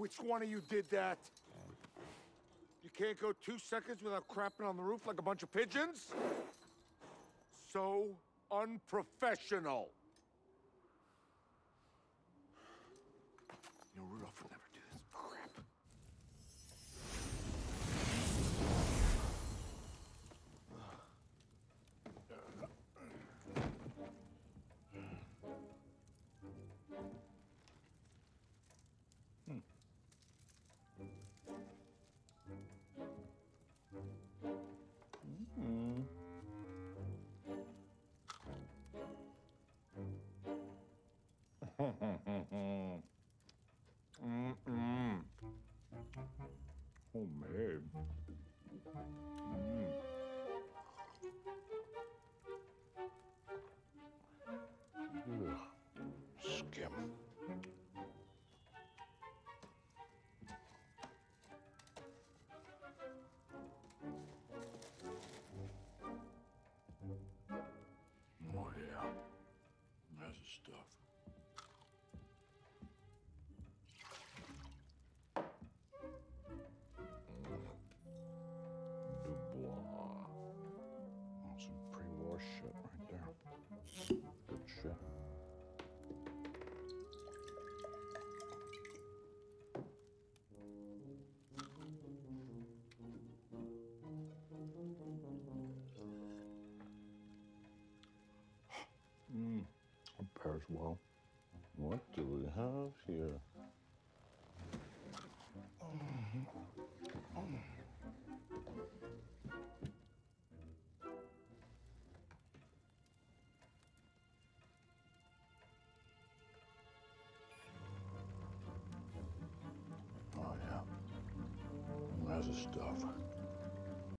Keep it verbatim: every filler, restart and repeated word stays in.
Which one of you did that? You can't go two seconds without crapping on the roof like a bunch of pigeons? So unprofessional. You know, Rudolph would never do this crap. Hmm. Mm-hmm. Mm-mm. Homemade. Mm. Ugh. Skim. Oh yeah, that's the stuff. Dubois. Oh, some pre-war shit right there. Good shit. Mmm, it pairs well. What do we have here? Oh yeah, that's the stuff.